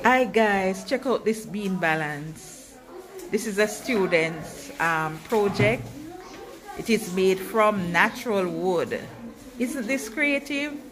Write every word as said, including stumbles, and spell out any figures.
Hi guys, check out this bean balance. This is a student's um, project. It is made from natural wood. Isn't this creative?